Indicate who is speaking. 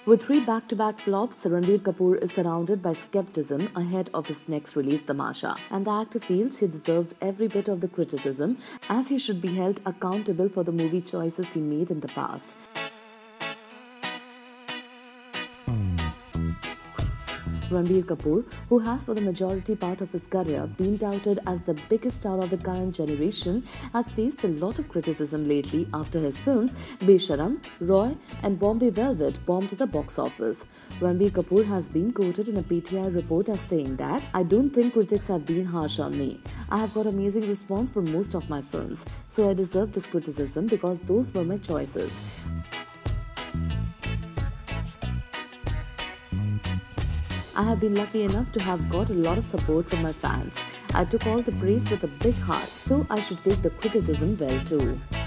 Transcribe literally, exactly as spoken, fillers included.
Speaker 1: With three back-to-back flops, Ranbir Kapoor is surrounded by skepticism ahead of his next release, Tamasha. And the actor feels he deserves every bit of the criticism, as he should be held accountable for the movie choices he made in the past. Ranbir Kapoor, who has for the majority part of his career been touted as the biggest star of the current generation, has faced a lot of criticism lately after his films Besharam, Roy and Bombay Velvet bombed the box office. Ranbir Kapoor has been quoted in a P T I report as saying that, "I don't think critics have been harsh on me. I have got amazing response for most of my films, so I deserve this criticism because those were my choices." I have been lucky enough to have got a lot of support from my fans. I took all the praise with a big heart, so I should take the criticism well too.